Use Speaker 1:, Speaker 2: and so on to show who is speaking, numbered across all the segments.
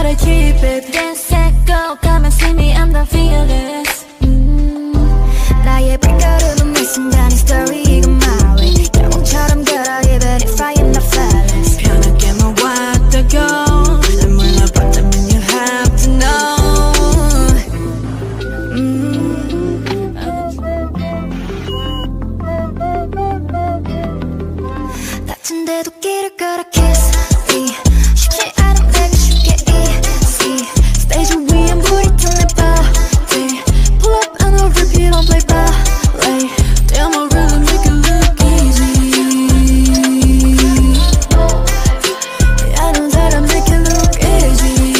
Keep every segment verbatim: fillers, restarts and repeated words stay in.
Speaker 1: 바라지 baby Dance and go Come and see me I'm the fearless 음, 나의 발걸음은 매 순간의 story 이건 my way 영웅처럼 걸어 even if I am not flawless 편하게 모았다고 날 몰라봤다면 you have to know 음, 다친데도 길을 걸어 kiss me 쉽지 않은 내가 쉽게 easy 스테이지 위엔 불이 탄 내 body Pull up and I'll repeat on play ballet Damn I really make it look easy I know that I make it look easy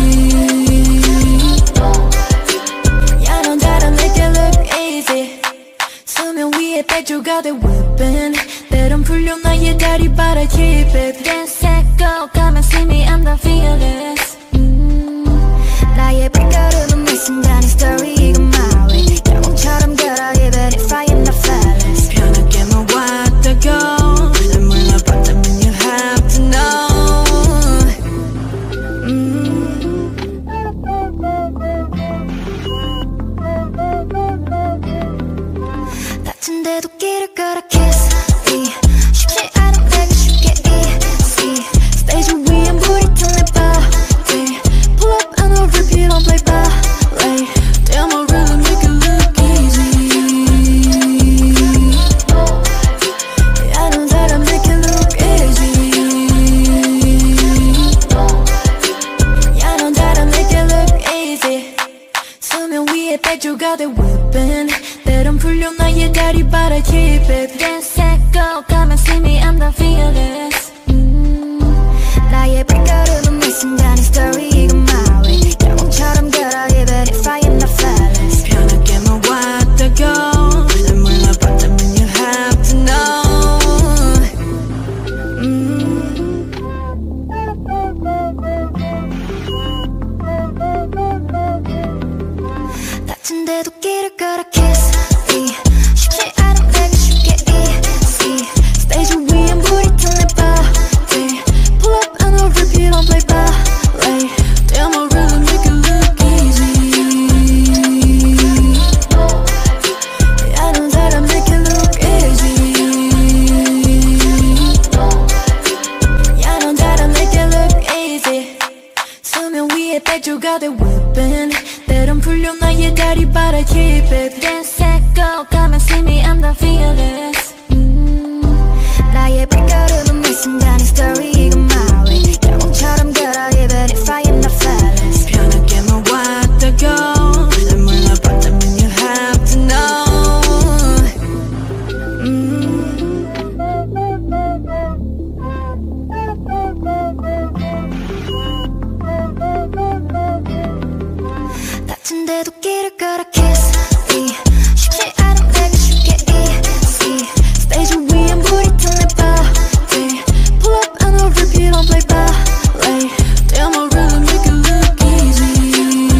Speaker 1: I know that I make it look easy 수면 위에 백조가 돼 whipping 때론 풀려 나의 다리 바라지 baby Dance and go Come and see me I'm the fearless 음, 나의 발걸음은 매 순간의 story 이건 my way 영웅처럼 걸어 even if I am not flawless 편하게 모았다고 날 몰라봤다면 you have to know 음, 다친데도 길을 걸어 kiss me 쉽지 않은 내가 쉽게 easy 스테이지 위엔 불이 탄 내 body Pull up and I'll repeat on play ballet Damn I really make it look easy I know that I make it look easy I know that I make it look easy 수면 위에 백조가 돼 whipping 때론 풀려 나의 다리 바라지 baby Dance and go Come and see me I'm the fearless 음, 나의 발걸음은 매 순간의 story 이건 my way 영웅처럼 걸어 even if I am not flawless 편하게 모았다고 날 몰라봤다면 you have to know 음, 다친데도 길을 걸어 kiss me 쉽지 않은 내가 쉽게 easy 스테이지 위엔 불이 탄 내 body Pull up and I'll repeat on play ballet Damn I really make it look easy I know that I make it look easy I know that I make it look easy 수면 위에 백조가 돼 whipping 때론 풀려 나의 다리 바라지 baby Dance and go Come and see me I'm the fearless 음, 나의 발걸음은 매 순간의 story 이건 my way 영웅처럼 걸어 even if I am not flawless 편하게 모았다고 날 몰라봤다면 you have to know 음, 다친데도 길을 걸어 kiss me 쉽지 않은 내가 쉽게 easy 스테이지 위엔 불이 탄 내 body Pull up and I'll repeat on play ballet Damn I really make it look easy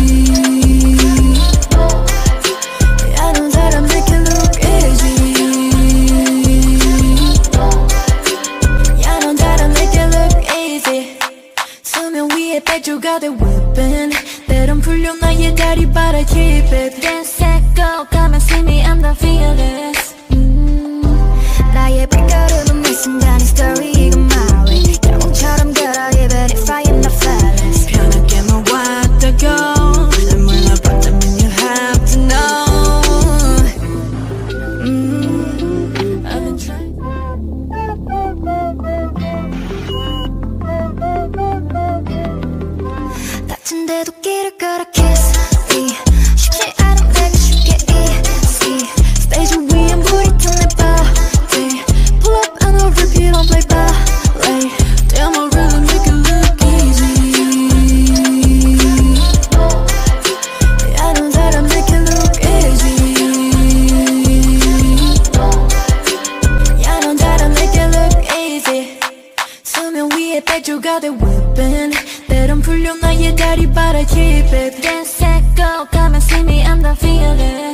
Speaker 1: I know that I make it look easy I know that I make it look easy 수면 위에 백조가 돼 whipping 때론 풀려 나의 다리 바라지 baby Dance and go Come and see me I'm the fearless 음, 나의 발걸음은 매 순간의 story 이건 my way 영웅처럼 걸어 even if I am not flawless 편하게 모았다고 날 몰라봤다면 you have to know 음, I've been trying 다친데도 길을 걸어 kiss me 쉽지 않은 내가 쉽게 easy 스테이지 위엔 불이 탄 내 body Pull up and I'll repeat on play ballet Damn I really make it look easy I know that I make it look easy I know that I make it look easy 수면 위에 백조가 돼 whipping 때론 풀려 나의 다리 바라지 baby Dance and go Come and see me I'm the fearless